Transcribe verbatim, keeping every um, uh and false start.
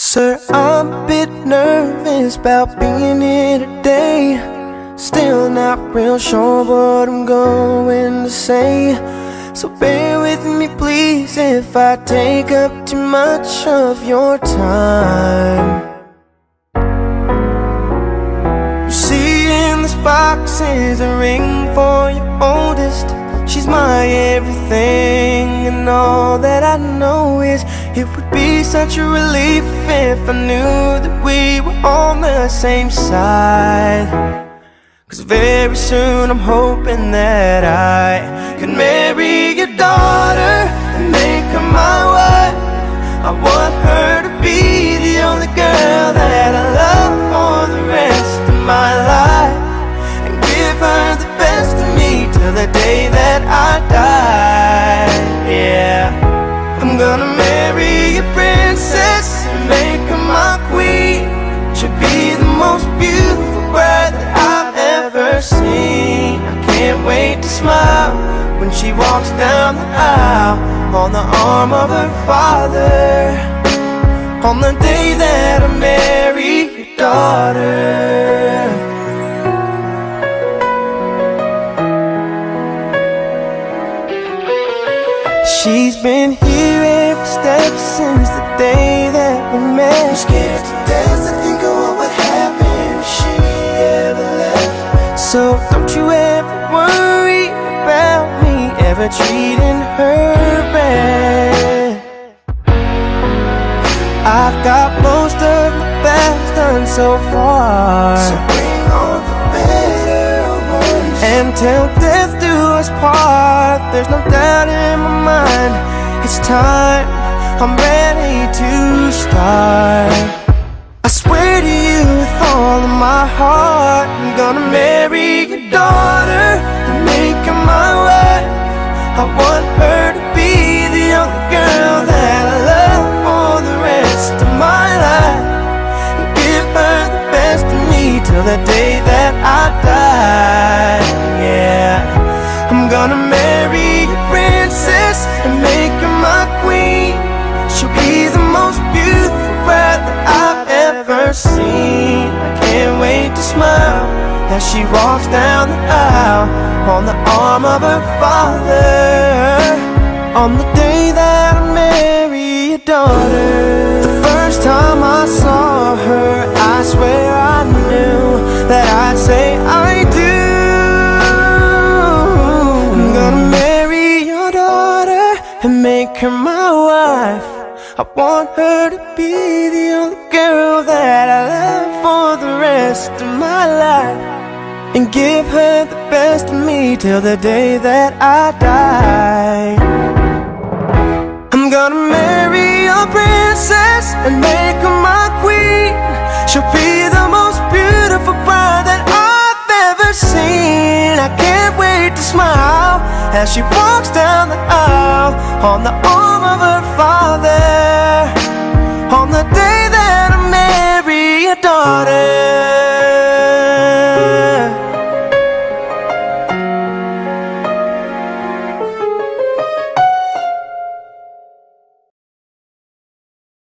Sir, I'm a bit nervous about being here today. Still not real sure what I'm going to say. So bear with me please if I take up too much of your time. You see in this box is a ring for your oldest. She's my everything, and all that I know is it would be such a relief if I knew that we were on the same side. Cause very soon I'm hoping that I can marry your daughter and make her my wife. I want her to be the only girl that I love for the rest of my life, and give her the best of me till the day that I die. Yeah, I'm gonna marry a princess and make her my queen. She'll be the most beautiful bride that I've ever seen. I can't wait to smile when she walks down the aisle on the arm of her father, on the day that I marry your daughter. She's been here every step since the day that we met. I'm scared to death to think of what would happen if she ever left. So don't you ever worry about me ever treating her bad. I've got most of my best done so far, so bring on the better ones, and till death do us part. There's no doubt in my mind, it's time, I'm ready to start. I swear to you with all of my heart, I'm gonna marry your daughter and make her my wife. I want her to be the only girl that I love for the rest of my life, and give her the best of me till the day that I die. Yeah, I'm gonna marry a princess and make her my queen. She'll be the most beautiful bride that I've ever seen. I can't wait to smile as she walks down the aisle on the arm of her father, on the day that I marry your daughter. The first time I saw her, I swear I knew that I'd say I do. I'm gonna marry your daughter and make her my wife. I want her to be the only girl that I love for the rest of my life, and give her the best of me till the day that I die. I'm gonna marry a princess and make her my queen. She'll be the most beautiful bride that I've ever seen. I can't wait to smile as she walks down the aisle on the arm of her father, on the day that I marry your daughter.